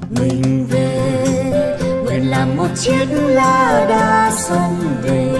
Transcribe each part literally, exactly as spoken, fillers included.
mình về, nguyện làm một chiếc lá đa sông về.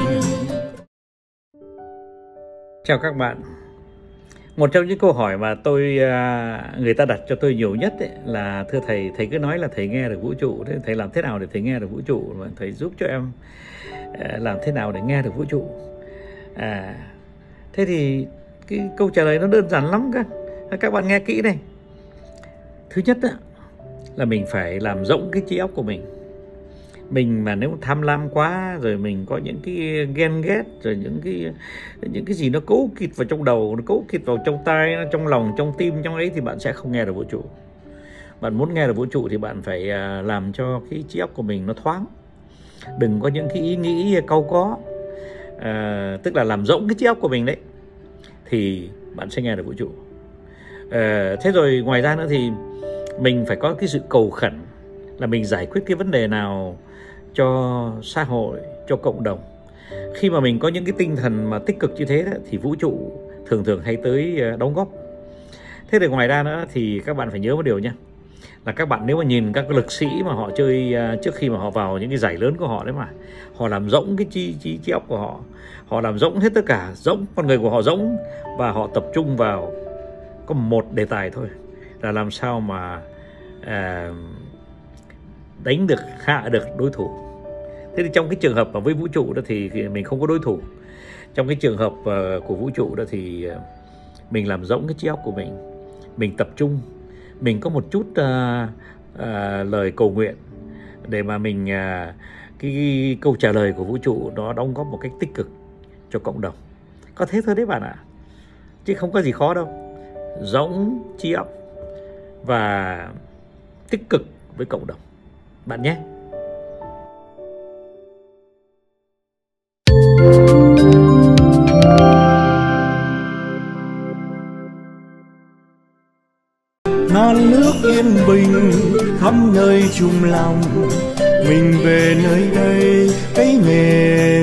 Chào các bạn. Một trong những câu hỏi mà tôi người ta đặt cho tôi nhiều nhất ấy, là thưa thầy, thầy cứ nói là thầy nghe được vũ trụ, thế thầy làm thế nào để thầy nghe được vũ trụ, mà thầy giúp cho em làm thế nào để nghe được vũ trụ. À, thế thì cái câu trả lời nó đơn giản lắm các các bạn nghe kỹ này. Thứ nhất á, là mình phải làm rỗng cái trí óc của mình. Mình mà nếu tham lam quá, rồi mình có những cái ghen ghét, rồi những cái những cái gì nó cấu kịt vào trong đầu, nó cấu kịt vào trong tai, trong lòng, trong tim, trong ấy, thì bạn sẽ không nghe được vũ trụ. Bạn muốn nghe được vũ trụ thì bạn phải làm cho cái trí óc của mình nó thoáng. Đừng có những cái ý nghĩ cau có, à, tức là làm rỗng cái trí óc của mình đấy, thì bạn sẽ nghe được vũ trụ. À, thế rồi ngoài ra nữa thì mình phải có cái sự cầu khẩn, là mình giải quyết cái vấn đề nào cho xã hội, cho cộng đồng. Khi mà mình có những cái tinh thần mà tích cực như thế đó, thì vũ trụ thường thường hay tới đóng góp. Thế thì ngoài ra nữa thì các bạn phải nhớ một điều nhé, là các bạn nếu mà nhìn các lực sĩ mà họ chơi trước khi mà họ vào những cái giải lớn của họ đấy, mà họ làm rỗng cái trí, trí, trí óc của họ, họ làm rỗng hết tất cả, rỗng con người của họ rỗng, và họ tập trung vào có một đề tài thôi, là làm sao mà à, đánh được, hạ được đối thủ. Thế thì trong cái trường hợp mà với vũ trụ đó thì mình không có đối thủ. Trong cái trường hợp của vũ trụ đó thì mình làm rỗng cái trí óc của mình, mình tập trung, mình có một chút uh, uh, lời cầu nguyện để mà mình uh, cái, cái câu trả lời của vũ trụ nó đóng góp một cách tích cực cho cộng đồng. Có thế thôi đấy bạn ạ, chứ không có gì khó đâu. Rỗng trí óc và tích cực với cộng đồng bạn nhé. Non nước yên bình khắp nơi chung lòng, mình về nơi đây cái nghề